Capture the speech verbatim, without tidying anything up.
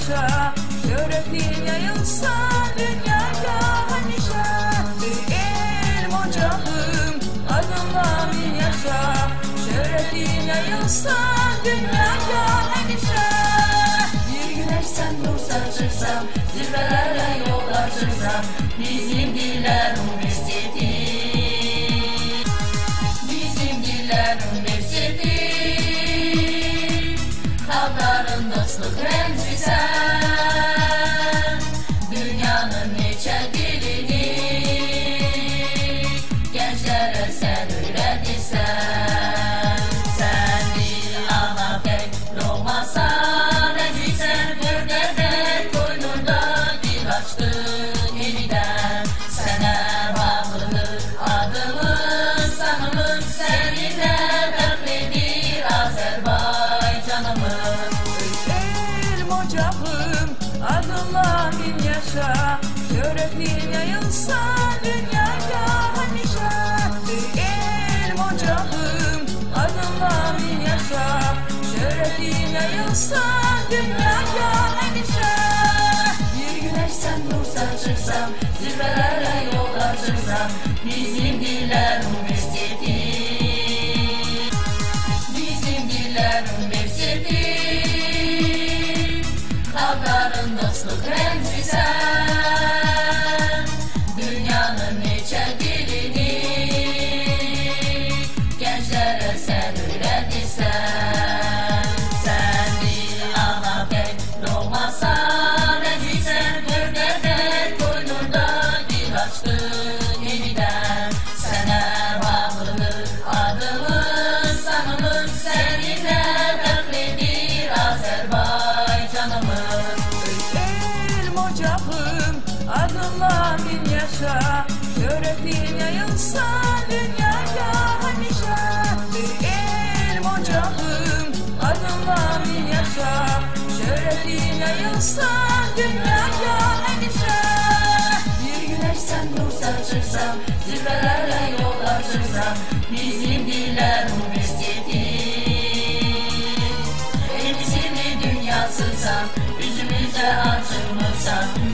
yaşa, şöhretin yayılsa dünyaya hemşe. Bir ilm ocağım, adınla bin yaşa, şöhretin yayılsa dünyaya hemşe. Bir güneş sen nur saçırsan, zirvelere yol açırsan, bizim diller üniversitesi, bizim diller üniversitesi. Halkların dostluk remzi sen, dünyanın neçe dilini gençlere sen öğretirsen. Sen dil ana pek olmasan, ezilsen bir devlet koynunda dil açtın yeniden. Sana bağlıdır adımın, sanımın seninle dertlidir Azerbaycanımın. Adınla bin yaşa, şöhretin yayılsa dünyaya hemşe. Bir ilm ocağım, adınla bin yaşa, şöhretin yayılsa dünyaya hemşe. Bir güneş sen nur saçırsan, zirvelere yol açırsan, bizim diller üniversitesi, bizim diller üniversitesi. Halkların dostluk remzi sen, dünyanın neçe dilini gençlere sen öğretirsen. Sen dil ana pek olmasan, ezilsen bir devlet koynunda dil açtın yeniden. Sana bağlıdır adımın, sanımın seninle dertlidir Azerbaycanımın. Adınla bin yaşa, şöhretin yayılsa dünyaya hemşe. Bir ilm ocağım, adınla bin yaşa, şöhretin yayılsa dünyaya hemşe. Bir güneş sen nur saçırsan, zirvelere yol açırsan, bizim diller üniversitesi. Elbisini dünyasızsan, yüzümüze açılmışsan,